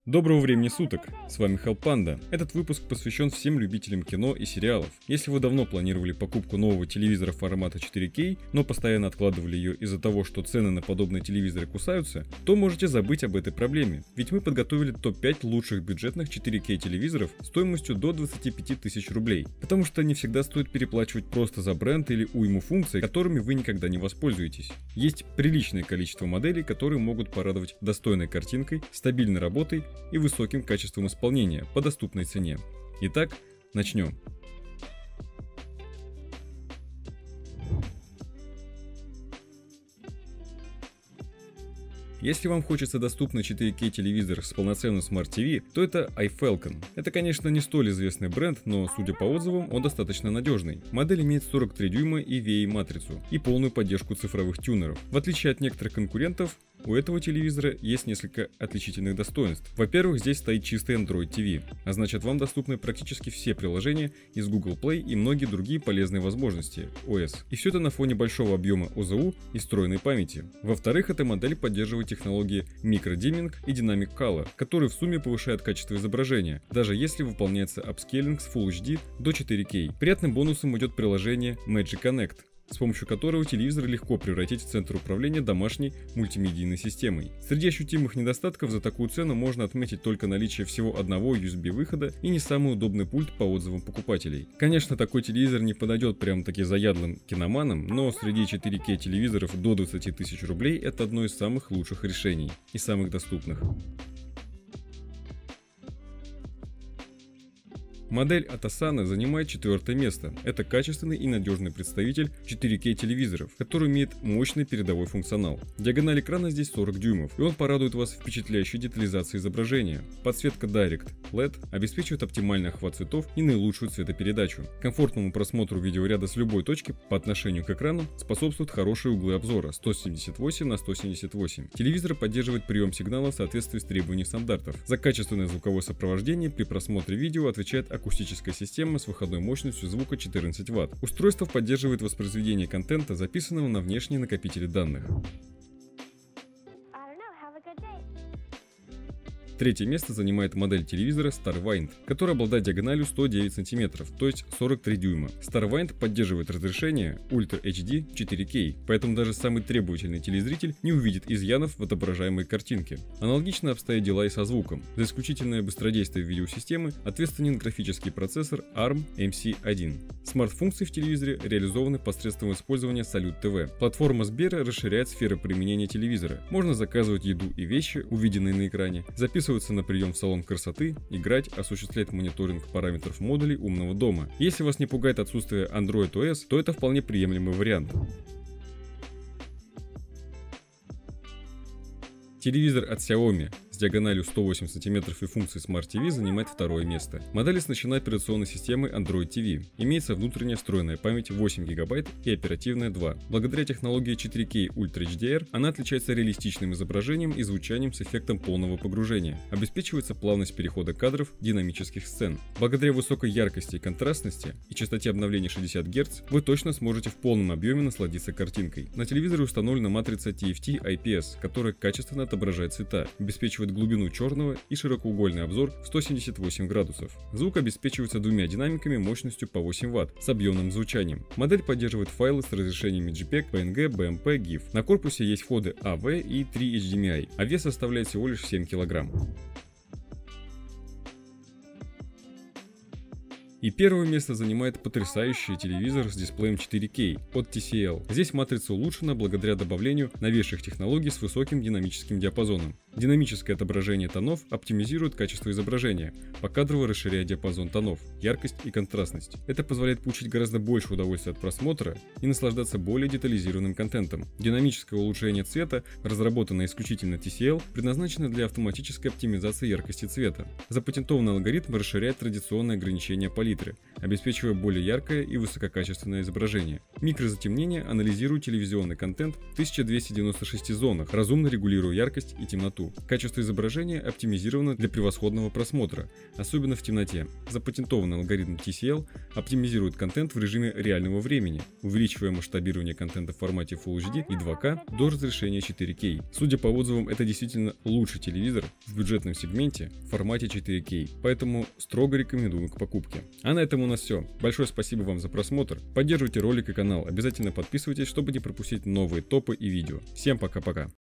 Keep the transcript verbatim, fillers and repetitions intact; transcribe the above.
Доброго времени суток, с вами Хелпанда. Этот выпуск посвящен всем любителям кино и сериалов. Если вы давно планировали покупку нового телевизора формата четыре кей, но постоянно откладывали ее из-за того, что цены на подобные телевизоры кусаются, то можете забыть об этой проблеме, ведь мы подготовили топ пять лучших бюджетных четыре кей телевизоров стоимостью до двадцати пяти тысяч рублей, потому что не всегда стоит переплачивать просто за бренд или уйму функций, которыми вы никогда не воспользуетесь. Есть приличное количество моделей, которые могут порадовать достойной картинкой, стабильной работой и высоким качеством исполнения по доступной цене. Итак, начнем. Если вам хочется доступный четыре кей телевизор с полноценным Smart ти ви, то это iFalcon. Это, конечно, не столь известный бренд, но, судя по отзывам, он достаточно надежный. Модель имеет сорок три дюйма и ви эй-матрицу, и полную поддержку цифровых тюнеров. В отличие от некоторых конкурентов, у этого телевизора есть несколько отличительных достоинств. Во-первых, здесь стоит чистый Android ти ви, а значит, вам доступны практически все приложения из Google Play и многие другие полезные возможности о эс. И все это на фоне большого объема о зэ у и встроенной памяти. Во-вторых, эта модель поддерживает технологии микродимминг и Dynamic Color, которые в сумме повышают качество изображения, даже если выполняется апскейлинг с Full эйч ди до четыре кей. Приятным бонусом идет приложение Magic Connect, с помощью которого телевизор легко превратить в центр управления домашней мультимедийной системой. Среди ощутимых недостатков за такую цену можно отметить только наличие всего одного ю эс би выхода и не самый удобный пульт по отзывам покупателей. Конечно, такой телевизор не подойдет прям-таки заядлым киноманам, но среди четыре кей телевизоров до двадцати тысяч рублей это одно из самых лучших решений и самых доступных. Модель от Asana занимает четвертое место. Это качественный и надежный представитель четыре кей телевизоров, который имеет мощный передовой функционал. Диагональ экрана здесь сорок дюймов, и он порадует вас впечатляющей детализацией изображения. Подсветка Direct лед обеспечивает оптимальный охват цветов и наилучшую цветопередачу. Комфортному просмотру видеоряда с любой точки по отношению к экрану способствуют хорошие углы обзора сто семьдесят восемь на сто семьдесят восемь. Телевизор поддерживает прием сигнала в соответствии с требованиями стандартов. За качественное звуковое сопровождение при просмотре видео отвечает акустическая система с выходной мощностью звука четырнадцать ватт. Устройство поддерживает воспроизведение контента, записанного на внешние накопители данных. Третье место занимает модель телевизора StarVind, который обладает диагональю сто девять сантиметров, то есть сорок три дюйма. StarVind поддерживает разрешение Ultra эйч ди четыре кей, поэтому даже самый требовательный телезритель не увидит изъянов в отображаемой картинке. Аналогично обстоят дела и со звуком. За исключительное быстродействие видеосистемы ответственен графический процессор арм эм си один. Смарт-функции в телевизоре реализованы посредством использования Salute ти ви. Платформа Сбера расширяет сферы применения телевизора. Можно заказывать еду и вещи, увиденные на экране, записывать на прием в салон красоты, играть, осуществлять мониторинг параметров модулей умного дома. Если вас не пугает отсутствие Android о эс, то это вполне приемлемый вариант. Телевизор от Xiaomi с диагональю сто восемь сантиметров и функцией Smart ти ви занимает второе место. Модель оснащена операционной системой Android ти ви. Имеется внутренняя встроенная память восемь гигабайт и оперативная два. Благодаря технологии четыре кей Ultra эйч ди ар она отличается реалистичным изображением и звучанием с эффектом полного погружения. Обеспечивается плавность перехода кадров динамических сцен. Благодаря высокой яркости и контрастности и частоте обновления шестьдесят герц вы точно сможете в полном объеме насладиться картинкой. На телевизоре установлена матрица ти эф ти ай пи эс, которая качественно отображает цвета, обеспечивает глубину черного и широкоугольный обзор в сто семьдесят восемь градусов. Звук обеспечивается двумя динамиками мощностью по восемь ватт с объемным звучанием. Модель поддерживает файлы с разрешениями джей пег, пи эн джи, би эм пи, гиф. На корпусе есть входы эй ви и три эйч ди эм ай, а вес составляет всего лишь семь килограмм. И первое место занимает потрясающий телевизор с дисплеем четыре кей от ти си эл. Здесь матрица улучшена благодаря добавлению новейших технологий с высоким динамическим диапазоном. Динамическое отображение тонов оптимизирует качество изображения, покадрово расширяя диапазон тонов, яркость и контрастность. Это позволяет получить гораздо больше удовольствия от просмотра и наслаждаться более детализированным контентом. Динамическое улучшение цвета, разработанное исключительно ти си эл, предназначено для автоматической оптимизации яркости цвета. Запатентованный алгоритм расширяет традиционные ограничения палитры, обеспечивая более яркое и высококачественное изображение. Микрозатемнение анализирует телевизионный контент в тысяча двести девяноста шести зонах, разумно регулируя яркость и темноту. цвету. Качество изображения оптимизировано для превосходного просмотра, особенно в темноте. Запатентованный алгоритм ти си эл оптимизирует контент в режиме реального времени, увеличивая масштабирование контента в формате Full эйч ди и два ка до разрешения четыре кей. Судя по отзывам, это действительно лучший телевизор в бюджетном сегменте в формате четыре кей, поэтому строго рекомендую к покупке. А на этом у нас все. Большое спасибо вам за просмотр. Поддерживайте ролик и канал, обязательно подписывайтесь, чтобы не пропустить новые топы и видео. Всем пока-пока.